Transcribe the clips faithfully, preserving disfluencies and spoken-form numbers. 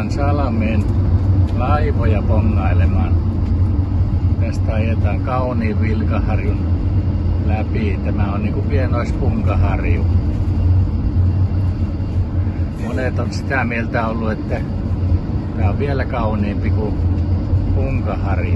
Lossiran Salmeen laivoja bongailemaan. Tästä ajetaan kauniin Vilkaharjun läpi. Tämä on niinku pienois Punkaharju. Monet on sitä mieltä ollut, että tämä on vielä kauniimpi kuin Punkaharju.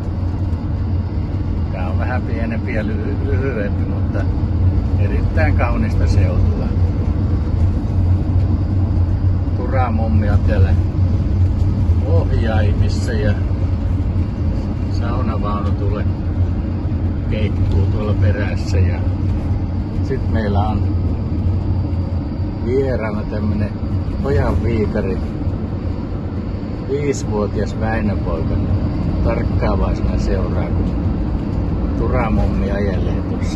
Tämä on vähän pienempi ja lyhy- lyhyempi, mutta erittäin kaunista seutua. Turamummi on täällä ohjaimissa ja saunavaunu tulee keikkuu tuolla perässä. Ja sitten meillä on vieraana tämmönen pojan viikari, viisivuotias Väinöpoika, tarkkaavaisena seuraa, kun Turamummi ajelee tuossa.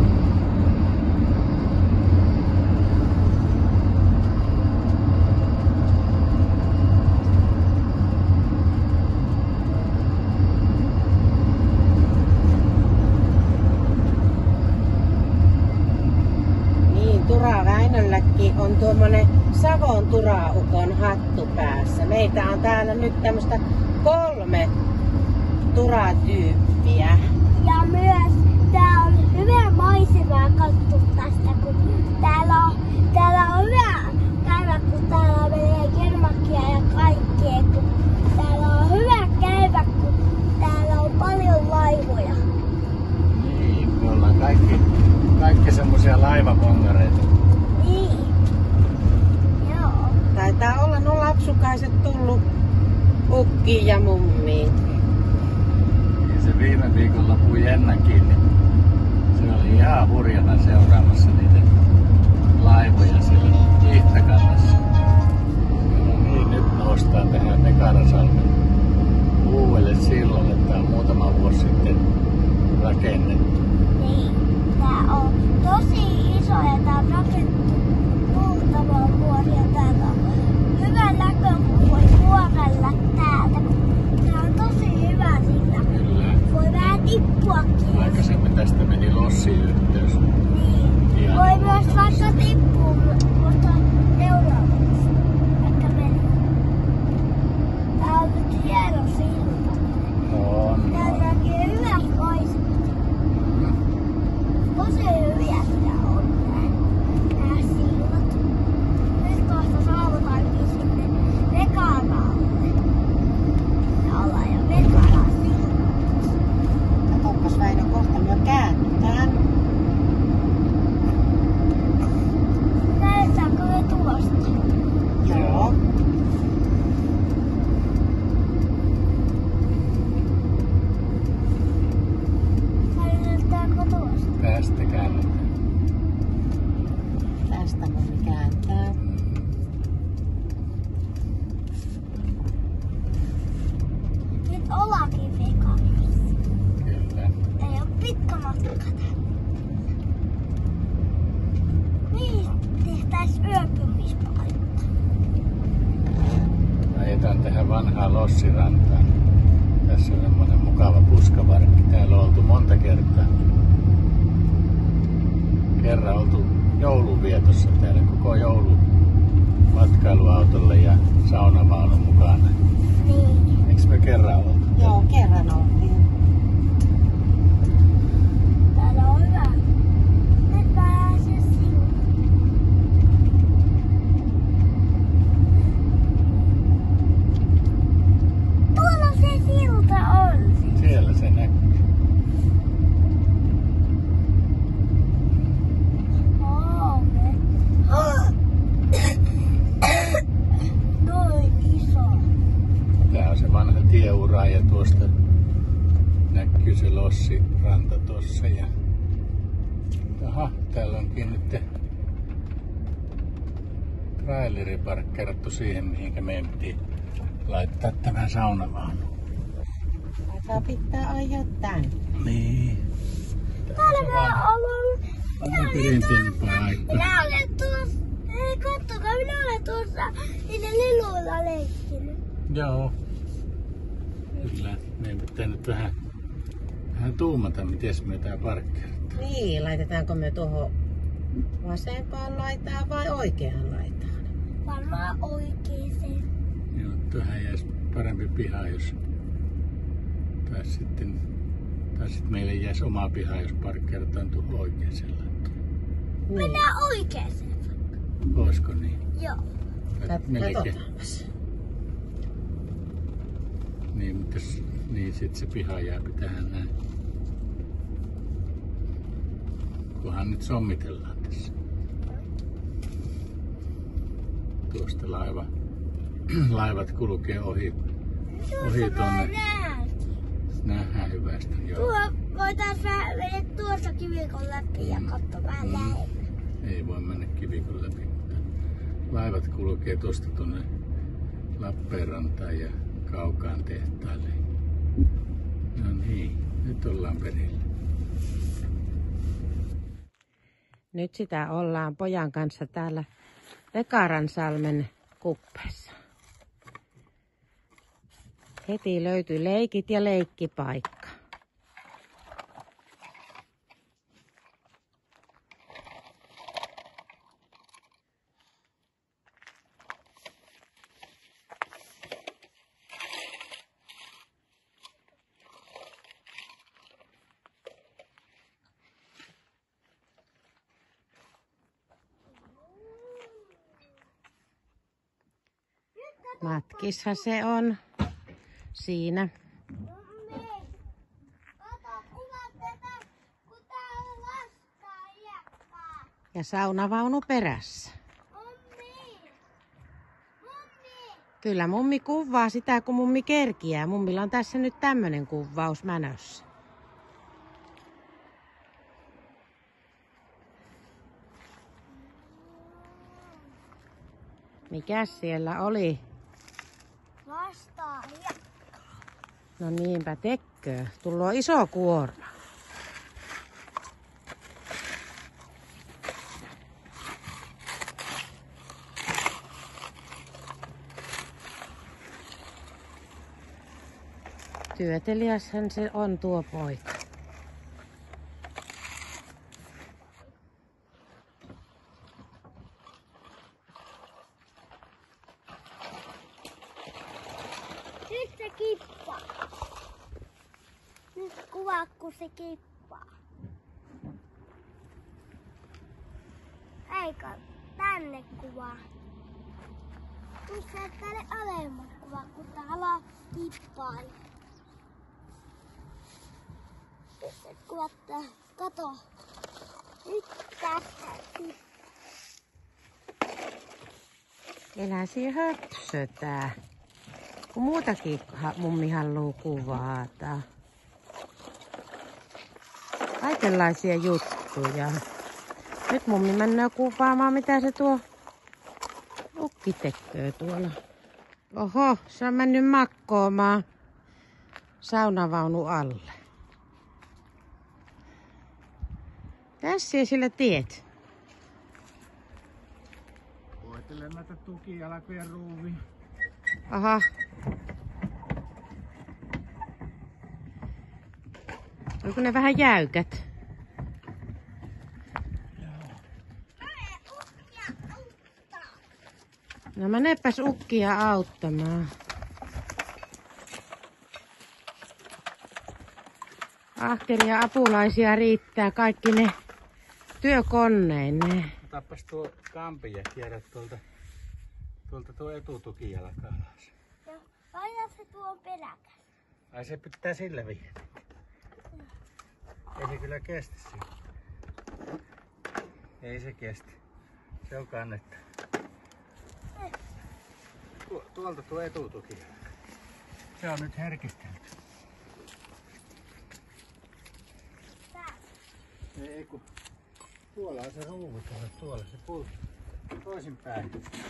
Tura Väinölläkin on tuommoinen Savon Turaukon hattu päässä. Meitä on täällä nyt tämmöistä kolme turatyyppiä. Ja myös tää on hyvä maisemaa katsoa tästä, kun täällä on, täällä on hyvä käydä, kun täällä menee kermakkia ja kaikkea. Kun täällä on hyvä käydä, kun täällä on paljon laivoja. Niin, me ollaan kaikki, kaikki semmosia laivabongareita. Niin. Joo. Taitaa olla nuo lapsukaiset tullut ukkiin ja mummiin. Ja se viime viikonlopun Jennakin, niin se oli ihan hurjana seuraamassa niitä laivoja siellä Ihtakannassa. Niin, nyt noustaan tähän Nekarasalmen uudelle sillalle. Tää on muutama vuosi sitten rakennettu. Niin. Tää on tosi iso ja tää on rakennettu muutama vuosi ja täällä on hyvä näkö, kun voi vuorella täältä. Tää on tosi hyvä sillä. Kyllä. Voi vähän tippuakin. Aikaisemmin tästä meni lossiyhteys. Niin. Ihan Voi myös vaikka tippua, mutta seuraavaksi. Vaikka mennään. Tää on nyt hieno silta. On. Tää näkee hyvät maisemat. Tosi hyviä tää on tää, tää sillat. Nyt kohta saavutaankin sinne Vekaraalle. Ja ollaan jo Vekaraan sillassa. Katoppas Väinö, kohta me käännytään. Näyttääkö me tuosta? Joo. Näyttääkö tuosta? Tästä käännetään. Tästä mummi kääntää. Nyt ollaankin Vekarissa. Kyllä. Ei oo pitkä matka tänne. Niin tehtäis yöpymispaikka. Ajetaan tähän vanhaan Lossirantaan. Tässä on semmonen mukava puskavarkki. Täällä on oltu monta kertaa. Kerran oltu joulunvietossa täällä koko joulu matkailuautolle ja saunavaunun mukana. Niin. Eiks me kerran oltu? Joo, kerran oltiin. Täällä on hyvä. Nyt pääsee sinne. Tuolla se silta on. Siellä se näkyy. Oove. Noin iso. Tää on se vanha tieura ja tuosta näkyy se Lossiranta tossa. Ja... Aha, täällä onkin nyt traileri parkkeerattu siihen, mihinkä meidän piti laittaa tämä saunavaunu. Taitaa pitää ajaa tänne. Niin. Täällä mä olen. Aivan perinteinen paikka. Minä olen tuossa. Ei, kattokaa, minä olen tuossa niillä liluilla leikkinyt. Joo. Kyllä. Meidän pitää nyt vähän, vähän tuumata, miten me tää parkkeerataan. Niin, laitetaanko me tuohon vasempaan laitaan vai oikeaan laitaan? Varmaan oikeeseen. Joo, tuohon jäisi parempi piha, jos... Tai sitten... Tai sitten meille jäisi oma piha, jos parkkeerataan tuohon oikeeseen laittoon. Mennään oikeeseen. Olisiko niin? Joo. Katsotaanpas. Niin, mutta jos, niin sit se piha jää tähän näin. Kunhan nyt sommitellaan tässä. Tuosta laiva, laivat kulkee ohi, ohi tonne. Nähdään hyvästä, joo. Tuo voitais vähän mennä tuossa kivikon läpi ja katsoa vähän Mm. lähemmä. Ei voi mennä kivikon läpi, mutta laivat kulkee tuosta tuonne Lappeenrantaan ja Kaukaan tehtaille. No niin, nyt ollaan perillä. Nyt sitä ollaan pojan kanssa täällä Vekaransalmen kuppeessa. Heti löytyi leikit ja leikkipaikka. Matkissa se on siinä. Mummi, kato kuvat tätä, kun täällä laskaa hiekkaa. Ja saunavaunu perässä. Mummi, mummi. Kyllä mummi kuvaa sitä, kun mummi kerkiää. Mummilla on tässä nyt tämmönen kuvaus mänössä. Mikäs siellä oli? Lastaa hiekkaa. No niinpä tekköö. Tullut iso kuorma. Työteliäshän se on tuo poika. Nyt se kippaa. Nyt kuvaa, kun se kippaa. Eikö? Tänne kuvaa. Tuu se tänne alemmas kuvaa, kun täällä kippaa. Nyt se kuvattaa. Kato. Nyt tässä kippaa. Elää siihen höpsötää. Kun muutakin ha- mummi haluaa kuvata. Kaikenlaisia juttuja. Nyt mummi mennään kuvaamaan, mitä se tuo ukki tekee tuolla. Oho, se on mennyt makkoomaan saunavaunu alle. Tässä sillä tiet. Voitele näitä tukijalkoja ruuviin. Aha. Onko ne vähän jäykät? No menepäs ukkia auttamaan. Ahkeria apulaisia riittää kaikki ne työkoneineen. Otappas tuo kampi ja kierrä tuolta, tuolta tuo etutukijalka alas. Joo, aina se tuo peräkäs. Ai se pitää sillä viedä. Ei se kyllä kestä siinä. Ei se kestä. Se on kannetta. Tuo, tuolta tuo etutuki. Se on nyt herkistänyt. Tää. Ei kun tuolla on se ruuvi tuolla, tuolla se pultti. Toisin päin.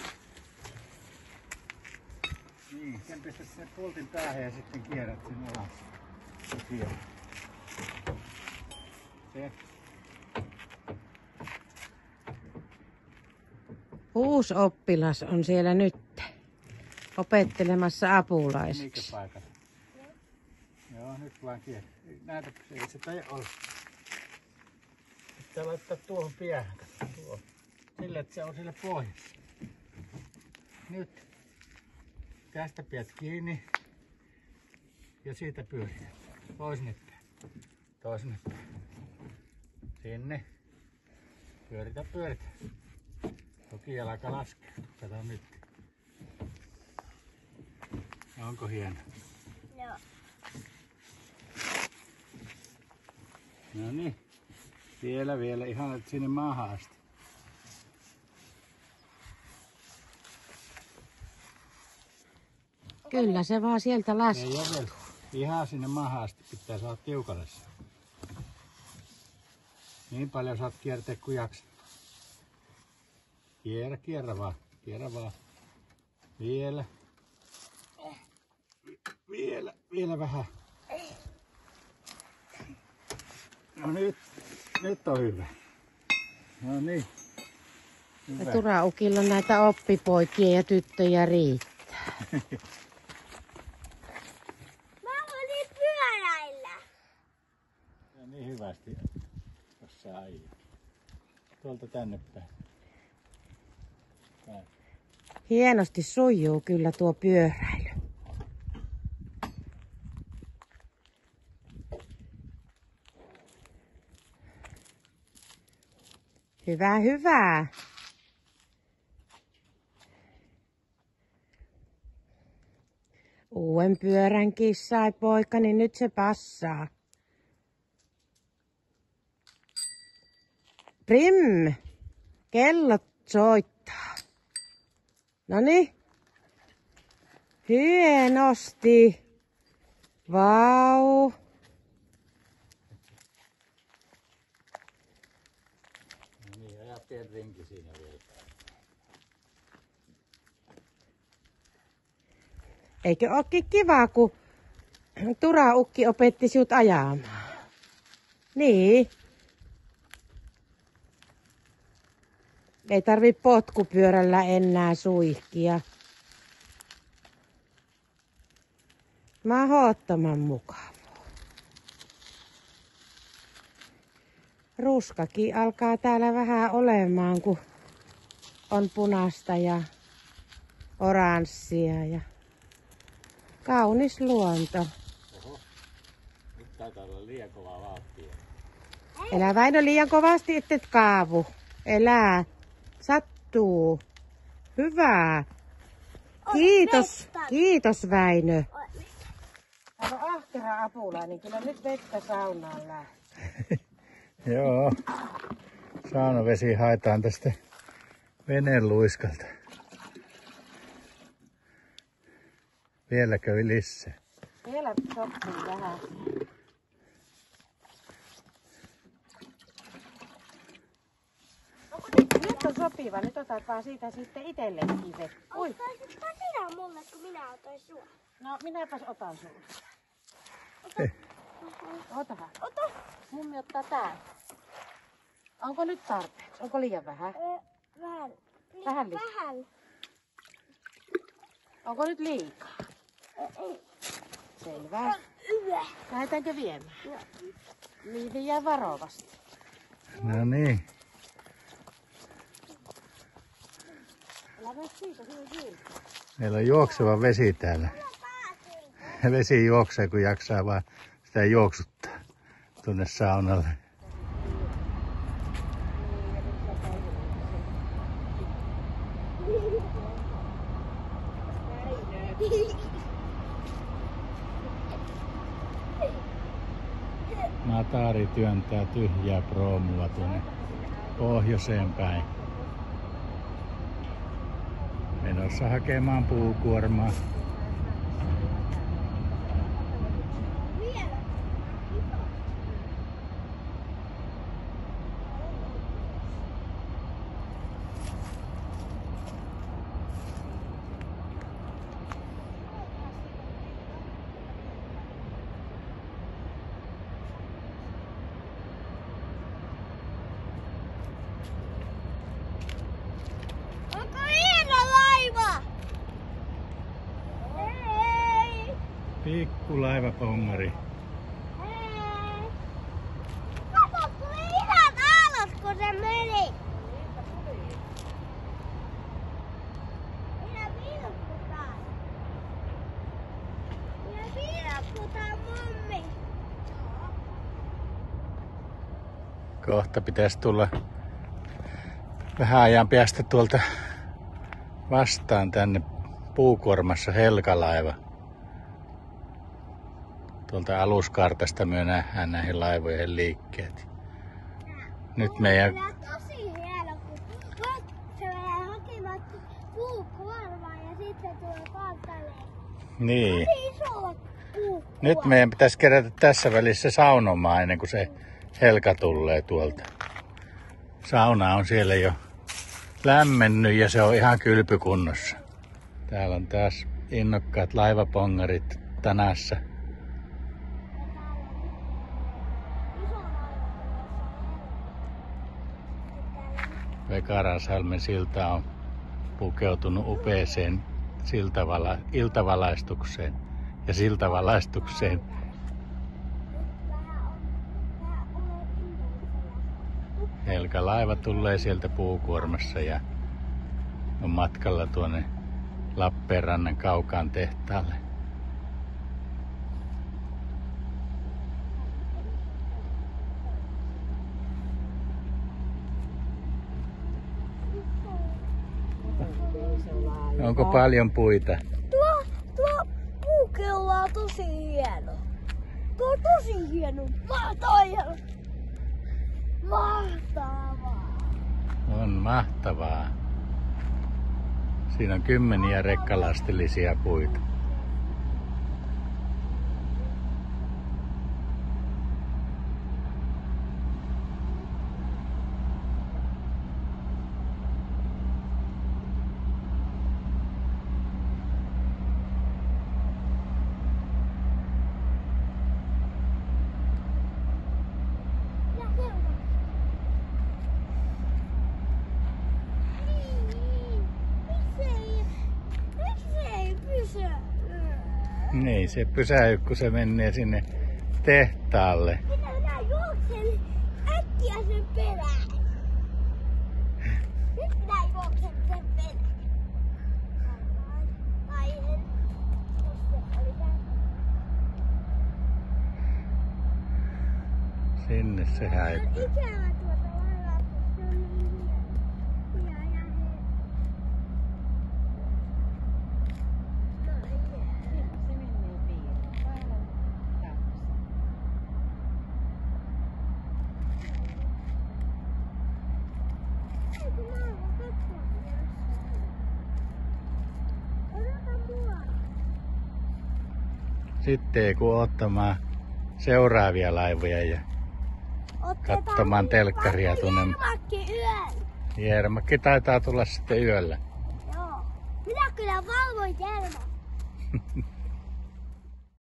Niin, sen pistät sen pultin päähän ja sitten kierrät sen alas. Se. Se. Uusi oppilas on siellä nyt opettelemassa apulaiseksi. Mikä paikalla? Joo. Joo, nyt vaan kierrä. Näytäkö se, ei se taida olla. Pitää laittaa tuohon päähän, katso tuohon. Sillä, että se on siellä pohjassa. Nyt. Tästä pidät kiinni ja siitä pyörität. Toisinne päin. Toisinne päin. Sinne. Pyöritä, pyöritä. Toki jalka laskee. Kato nyt. Onko hieno? Joo. No niin. Vielä, vielä. Ihan sinne maahan asti. Kyllä se vaan sieltä Ei laskee. ole vielä. Ihan sinne maahan asti pitää saada tiukalle. Niin paljon saat kiertää kuin jaksat. Kierrä, kierrä vaan. Kierrä vaan. Vielä. Vielä, vielä vähän. No nyt, nyt on hyvä. No niin. Hyvä. Turaukilla näitä oppipoikia ja tyttöjä riittää. Mä olin pyöräillä. Ja niin hyvästi, jos sä ajat. Tuolta tänne päin. Päin. Hienosti sujuu kyllä tuo pyöräily. Hyvä, hyvä. Uuden pyöränkin sai poika, niin nyt se passaa. Prim! Kello soittaa. Noniin. Hienosti. Vau. No niin, aja pieni rinki siinä vielä. Eikö ookin kiva, kun Turaukki opetti sinut ajamaan? Niin. Ei tarvi potkupyörällä enää suihkia. Mahdottoman mukavaa. Ruskakin alkaa täällä vähän olemaan, kun on punaista ja oranssia ja kaunis luonto. Oho, nyt taitaa olla liian kova vauhtia. Elä Väinö liian kovasti, ettet kaavu. Elää. Sattuu. Hyvä. Kiitos. Kiitos Väinö. Täällä on ahkera apulainen. Kyllä nyt vettä saunaan lähtee. Joo. Saunavesi haetaan tästä veneen luiskalta. Vieläkö lisää? Vielä sopii vähän. Nyt on sopiva. Nyt otat vaan siitä sitten itsellekin vettä. Ui. Ottaisitpa sinä mulle, kun minä otan sua. No minäpäs otan sulle. Otahan. Ota. Mummi ottaa tää. Onko nyt tarpeeksi? Onko liian vähän? Ö, vähän. Vähän lisää. Vähän. Onko nyt liikaa? Ei. Selvä. Hyvä. Lähdetäänkö viemään? Niin jää varovasti. No niin. Älä mene siitä, hyvin kiinni. Meillä on juokseva vesi täällä. Vesi juoksee, kun jaksaa vaan sitä juoksuttaa tuonne saunalle. Natari työntää tyhjää proomua tuonne pohjoiseen päin. Menossa hakemaan puukuormaa. Onko hieno laiva? Hei! Pikku laivapongari. Hei! Kato, tuli ihan alas, kun se meni. Minä vilkkutaan. Kohta pitäisi tulla vähän ajan päästä tuolta vastaan tänne puukuormassa Helkalaiva. Tuolta aluskartasta me nähdään näihin laivojen liikkeet. Nyt meidän... On kyllä tosi hieno, kun se menee hakemaan puukuormaa ja sitten se tulee kartalle. Niin. Tosi iso puukuorma. Nyt meidän pitäisi kerätä tässä välissä saunomaan ennen kuin se Helka tulee tuolta. Sauna on siellä jo lämmennyt ja se on ihan kylpykunnossa. Täällä on taas innokkaat laivapongarit tanassa. Vekaransalmen silta on pukeutunut upeeseen siltavala, iltavalaistukseen ja siltavalaistukseen. Helka laiva tulee sieltä puukuormassa ja on matkalla tuonne Lappeenrannan Kaukaan tehtaalle. Onko paljon puita? Tuo, tuo puukello on tosi hieno. Tuo on tosi hieno. Mahtavaa. Mahtavaa. On mahtavaa. Siinä on kymmeniä rekkalastillisia puita. Niin, se pysähy, kun se menee sinne tehtaalle. Minä, minä juoksen äkkiä sen perään. Nyt minä juoksen sen perään. Ai en. Se oli tää. Sinne se häipyy. Ikävä tuota laivaa, kun se on niin hieno. Ja, ja he... Sitten kun ottamaan seuraavia laivoja ja katsomaan telkkaria tuonne. Jermakki yöllä. Jermakki taitaa tulla sitten yöllä. Joo. Minä kyllä valvoin Jermakki.